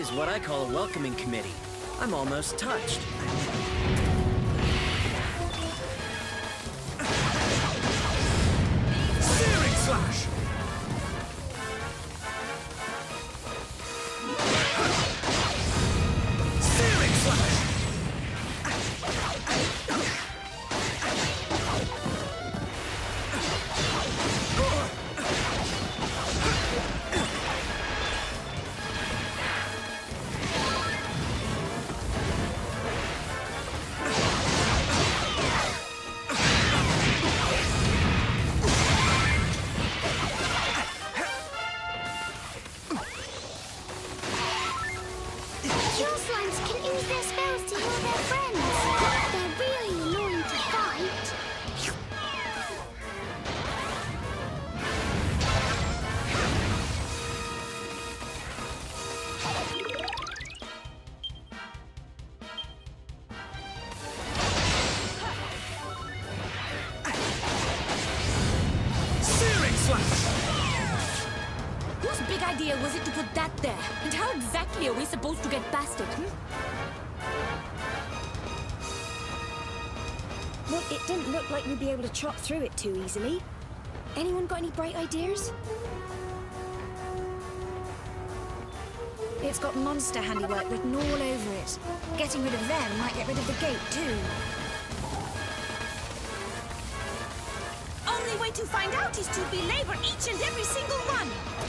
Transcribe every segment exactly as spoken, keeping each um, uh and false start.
is what I call a welcoming committee. I'm almost touched. Searing slash! Searing slash! Whose big idea was it to put that there? And how exactly are we supposed to get past it, hmm? Well, it didn't look like we'd be able to chop through it too easily. Anyone got any bright ideas? It's got monster handiwork written all over it. Getting rid of them might get rid of the gate too. Only way to find out is to belabor each and every single one!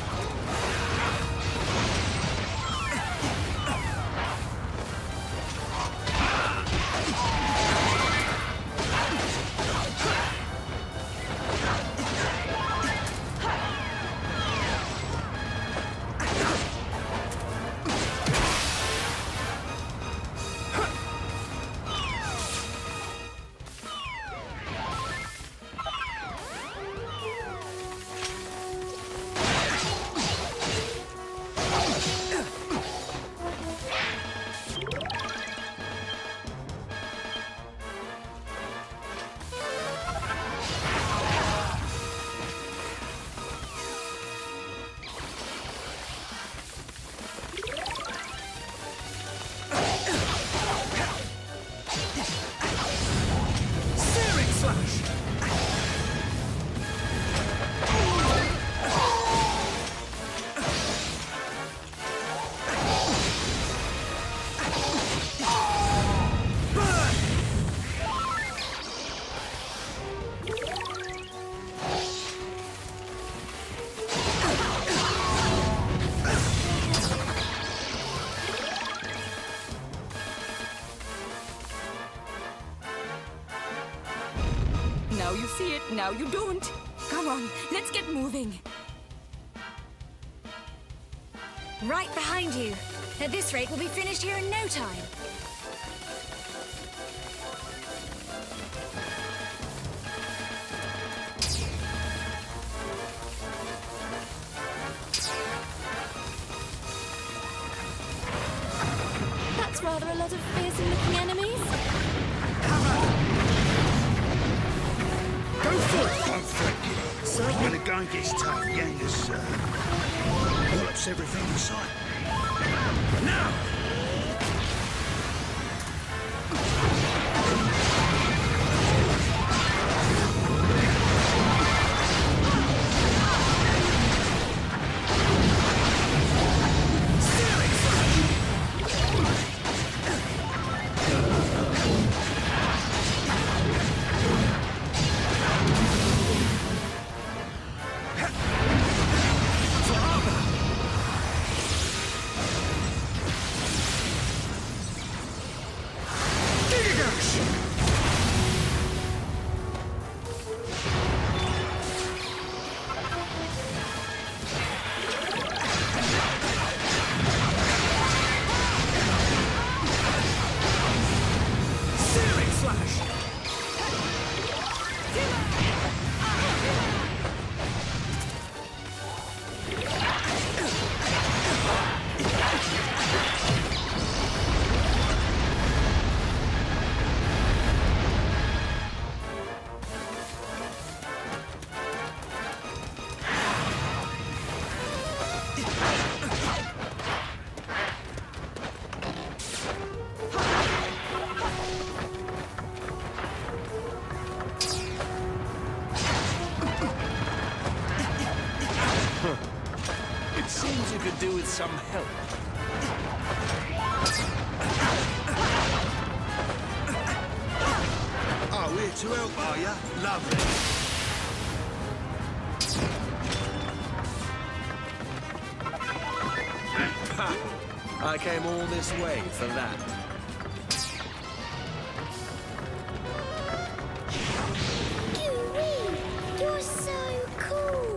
Now you see it, now you don't. Come on, let's get moving. Right behind you. At this rate, we'll be finished here in no time. That's rather a lot of fearsome-looking enemies. Go for it, don't fret. So when the going gets tough, Yanga's uh, wallops everything in sight. Now! It seems you could do with some help. Oh, here to help, are ya? Lovely. Ha! I came all this way for that. Gooey, you're so cool.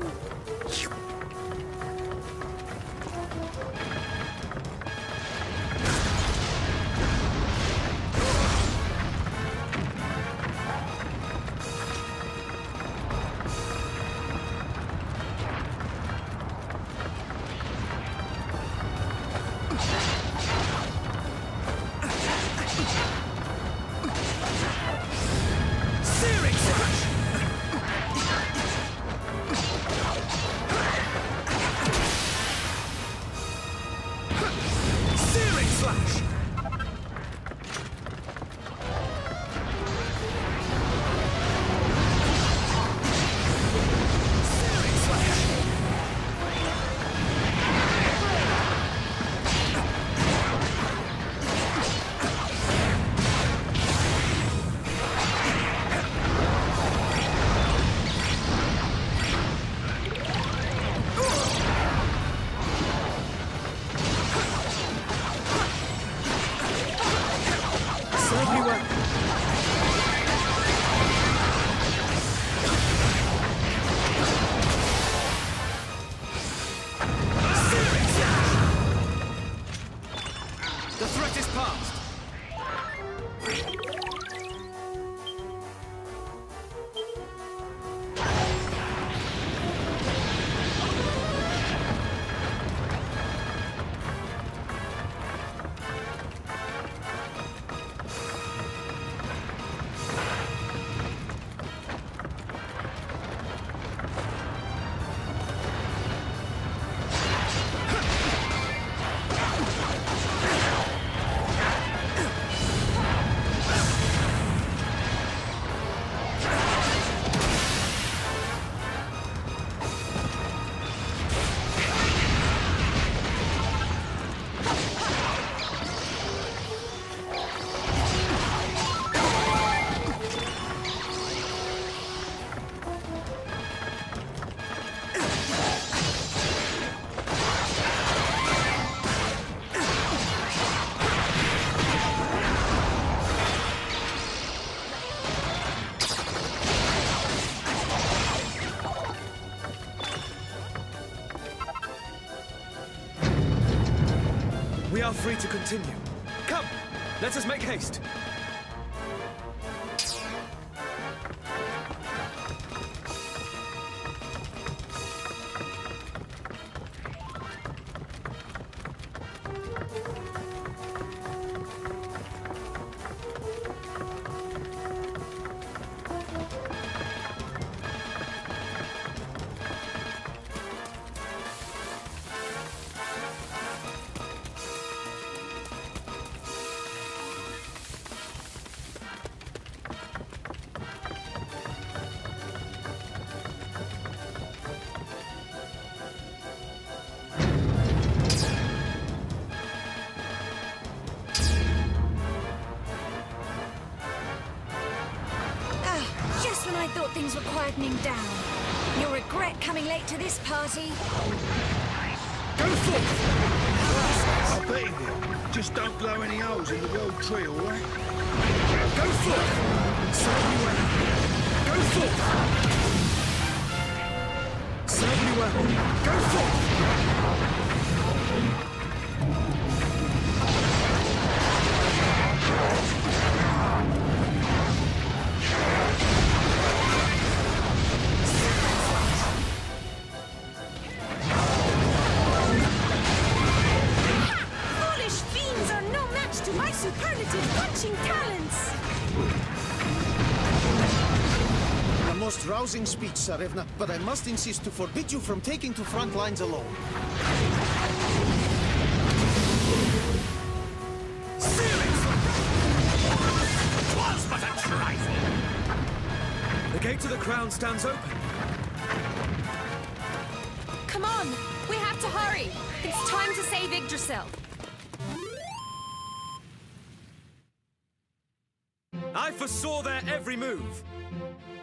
We are free to continue. Come, let us make haste. I thought things were quietening down. You'll regret coming late to this party. Go forth! I bet you will. Just don't blow any holes in the world tree, all right? Go forth! Serve me well. Go forth! Serve me well. Go forth! Rousing speech, Tsarevna, but I must insist to forbid you from taking to front lines alone. Twas but a trifle! The gate to the crown stands open. Come on! We have to hurry! It's time to save Yggdrasil! I foresaw their every move.